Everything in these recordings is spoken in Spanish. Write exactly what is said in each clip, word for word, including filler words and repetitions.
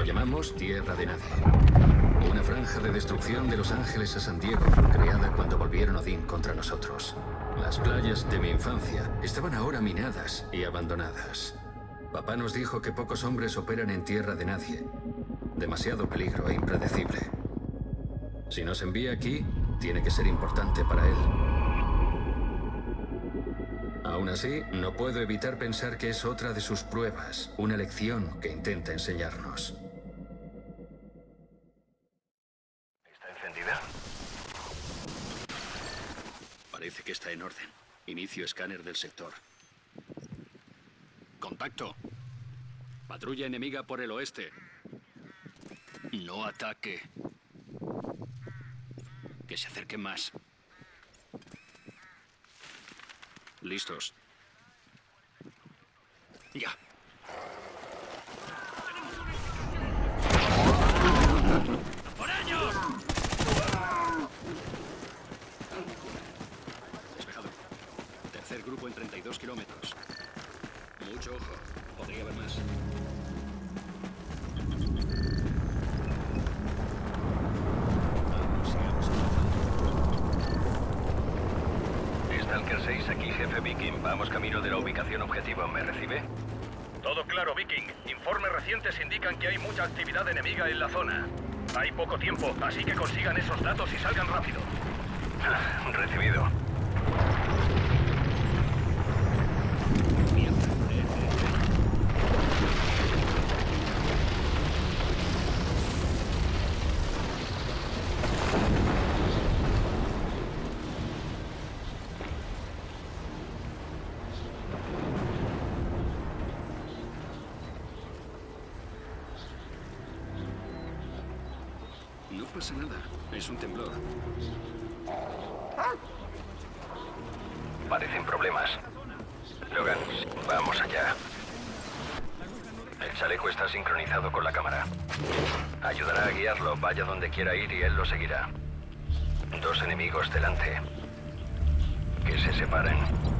Lo llamamos Tierra de Nadie. Una franja de destrucción de Los Ángeles a San Diego, creada cuando volvieron Odín contra nosotros. Las playas de mi infancia estaban ahora minadas y abandonadas. Papá nos dijo que pocos hombres operan en Tierra de Nadie. Demasiado peligro e impredecible. Si nos envía aquí, tiene que ser importante para él. Aún así, no puedo evitar pensar que es otra de sus pruebas, una lección que intenta enseñarnos. ¿Está encendida? Parece que está en orden. Inicio escáner del sector. Contacto. Patrulla enemiga por el oeste. No ataque. Que se acerquen más. Listos. Ya. ¡Por ellos! Despejado. Tercer grupo en treinta y dos kilómetros. Mucho ojo. Podría haber más. Vamos, sigamos avanzando. Stalker seis, aquí jefe Viking. Vamos camino de la ubicación objetivo. ¿Me recibe? Todo claro, Viking. Informes recientes indican que hay mucha actividad enemiga en la zona. Hay poco tiempo, así que consigan esos datos y salgan rápido. Ah, recibido. No pasa nada. Es un temblor. Parecen problemas. Logan, vamos allá. El chaleco está sincronizado con la cámara. Ayudará a guiarlo, vaya donde quiera ir y él lo seguirá. Dos enemigos delante. Que se separen.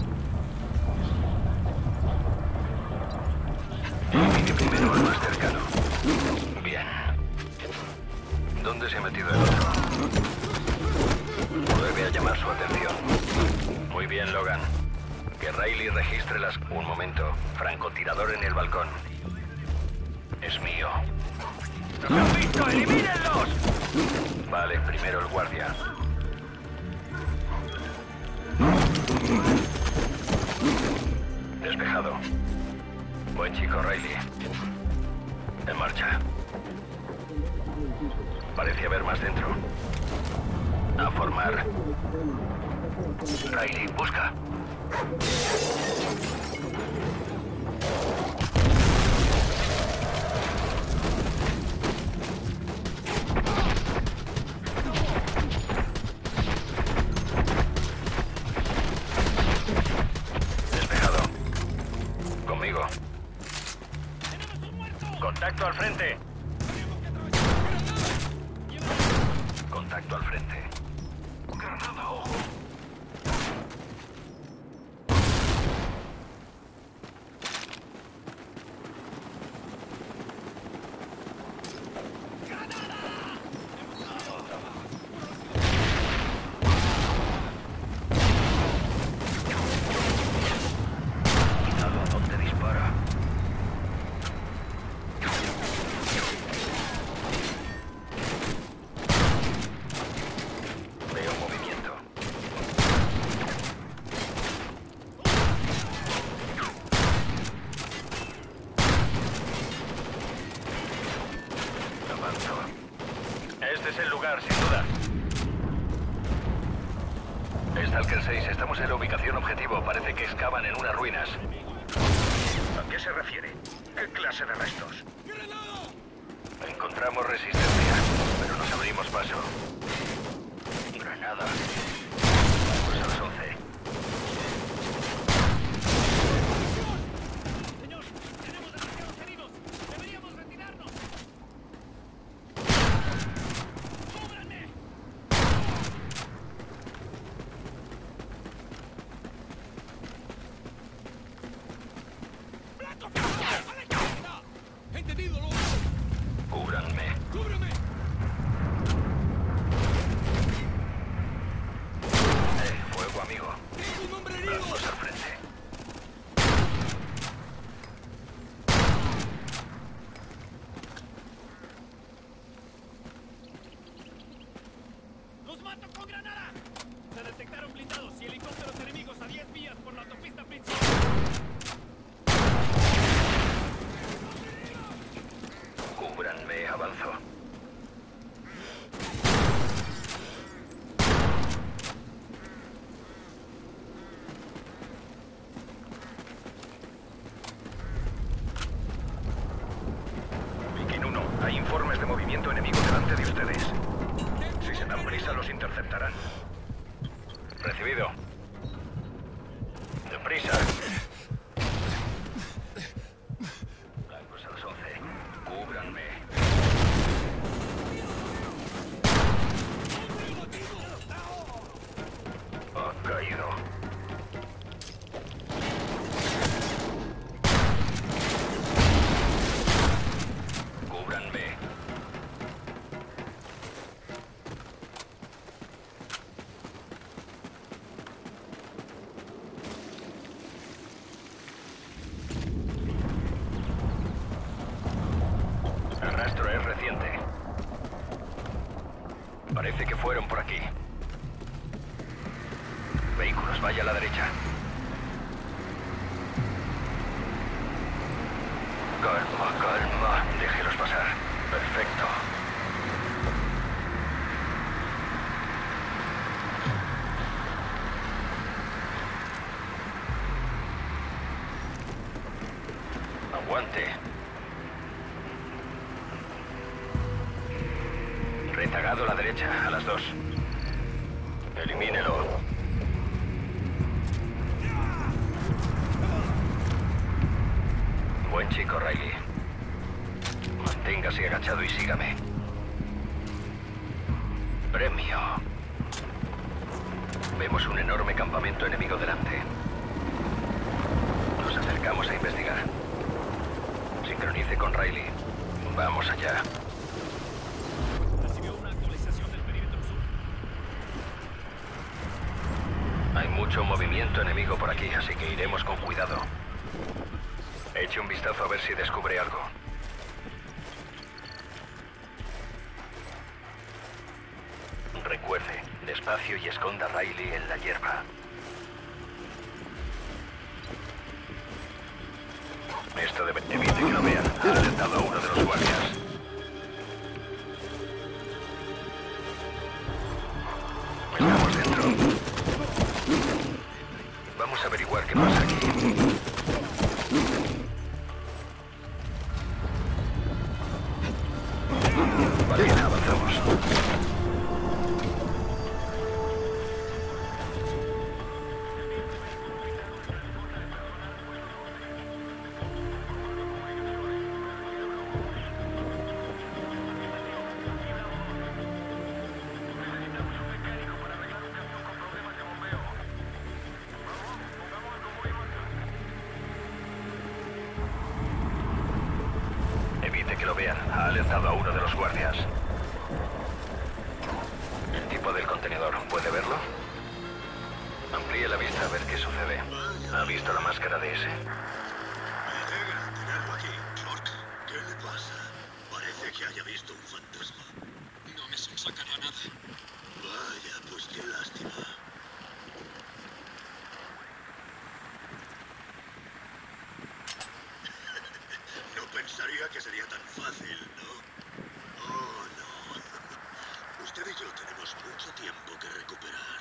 Elimine primero al más cercano. Bien. ¿Dónde se ha metido el otro? Vuelve a llamar su atención. Muy bien, Logan. Que Riley registre las... Un momento. Francotirador en el balcón. Es mío. ¡Los han visto! ¡Elimínenlos! Vale, primero el guardia. Despejado. Buen chico, Riley. En marcha. Parece haber más dentro. A formar. Riley, busca. Despejado. Conmigo. ¡Contacto al frente! Contacto al frente. Granada, ojo. Cuidado a donde dispara. Veo movimiento. Avanzo. Este es el lugar, sin duda. Stalker seis, estamos en la ubicación objetivo. Parece que excavan en unas ruinas. ¿A qué se refiere? ¿Qué clase de restos? Encontramos resistencia, pero nos abrimos paso. Granada. Vamos a las once. Señor, tenemos demasiados heridos. Deberíamos retirarnos. ¡Cúbranme! ¡Blanco! ¡A la izquierda! ¡Entendido, loco! movimiento enemigo delante de ustedes. Si se dan prisa, los interceptarán. Recibido. Deprisa. Blancos a las once. Cúbranme. Ha caído. Cúbranme. El rastro es reciente. Parece que fueron por aquí. Vehículos, vaya a la derecha. Calma, calma. Déjelos pasar. Perfecto. Aguante. Retagado a la derecha, a las dos. Elimínelo. Buen chico, Riley. Manténgase agachado y sígame. Premio. Vemos un enorme campamento enemigo delante. Nos acercamos a investigar. Sincronice con Riley. Vamos allá. Recibió una actualización del perímetro sur. Hay mucho movimiento enemigo por aquí, así que iremos con cuidado. Eche un vistazo a ver si descubre algo. Recuerde, despacio y esconda a Riley en la hierba. Esto debe... Evite que lo vean. Ha alertado a uno de los guardias. Estamos dentro. Vamos a averiguar qué pasa aquí. Vale, avanzamos. Evite que lo vean. Ha alertado a uno de los guardias. El tipo del contenedor, ¿puede verlo? Amplíe la vista a ver qué sucede. ¿Ha visto la máscara de ese? Me alegra tenerlo aquí. Clark, ¿qué le pasa? Parece que haya visto un fantasma. No me sonsacará nada. Vaya, pues qué lástima. No pensaría que sería tan fácil, ¿no? Oh, no. Usted y yo tenemos mucho tiempo que recuperar.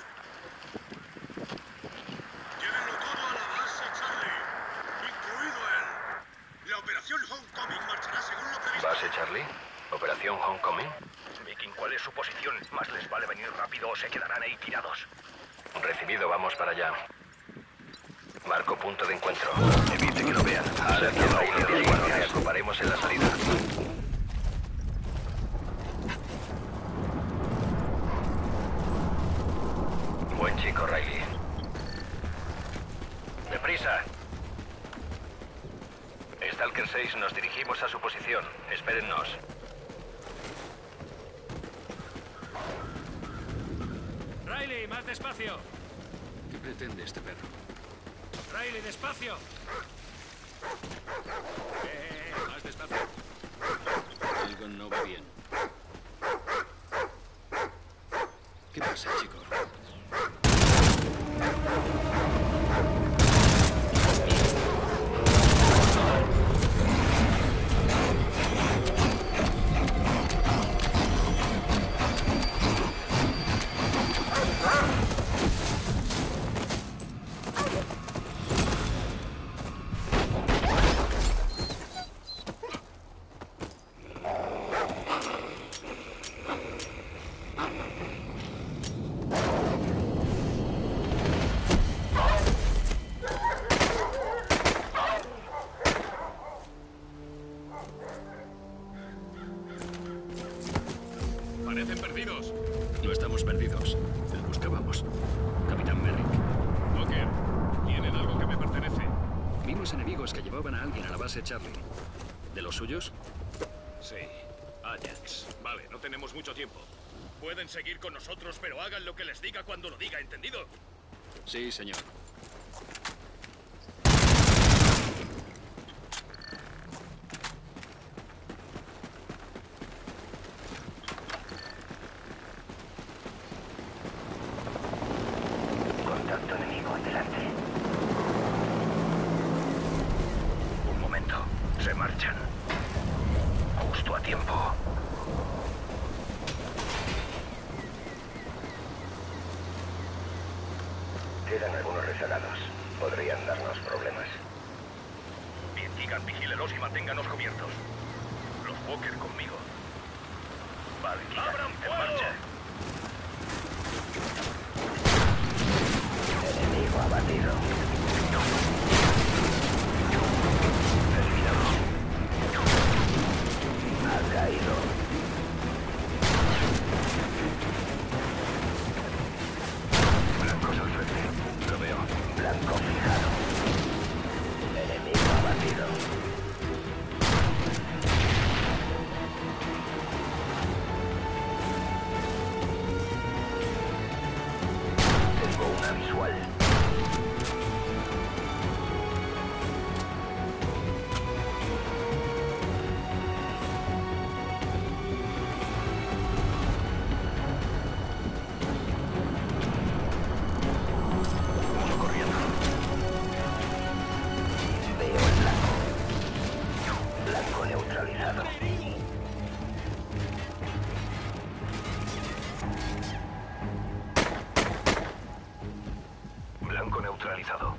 Llévenlo todo a la base, Charlie. Incluido él. La operación Homecoming marchará según lo previsto. ¿Base Charlie? ¿Operación Homecoming? Viking, ¿cuál es su posición? Más les vale venir rápido o se quedarán ahí tirados. Recibido, vamos para allá. Marco punto de encuentro. Evite que lo vean. Ha alertado a uno de los guardias. Ocuparemos en la salida. Buen chico, Riley. ¡Deprisa! Stalker seis, nos dirigimos a su posición. Espérennos. Riley, más despacio. ¿Qué pretende este perro? Riley, despacio. Eh, eh, eh, más despacio. Algo no va bien. ¿Qué pasa, chico? Vimos enemigos que llevaban a alguien a la base Charlie. ¿De los suyos? Sí, Ajax. Vale, no tenemos mucho tiempo. Pueden seguir con nosotros, pero hagan lo que les diga cuando lo diga, ¿entendido? Sí, señor. Contacto enemigo, adelante. Un momento. Se marchan. Justo a tiempo. Quedan algunos rezagados. Podrían darnos problemas. Bien, Keegan, vigílelos y manténganos cubiertos. Los Walker conmigo. Vale, Keegan, ¡abran fuego! En marcha. Enemigo abatido. Eliminado. Ha caído. Blancos al frente. Lo veo. Blanco fijado. Enemigo abatido. Tengo una visual. Uno corriendo. Veo el blanco. Blanco neutralizado. Blanco neutralizado.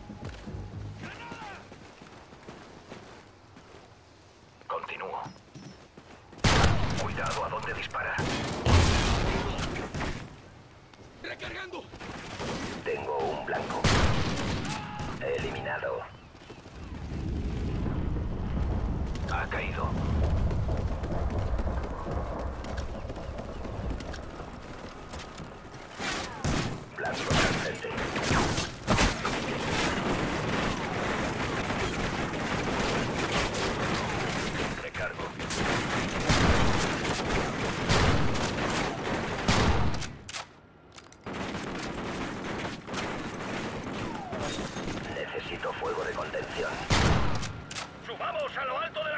Continúo. Cuidado a dónde dispara. ¡Recargando! Tengo un blanco. Eliminado. Ha caído. Blanco al frente. Recargo. Necesito fuego de contención. ¡Subamos a lo alto de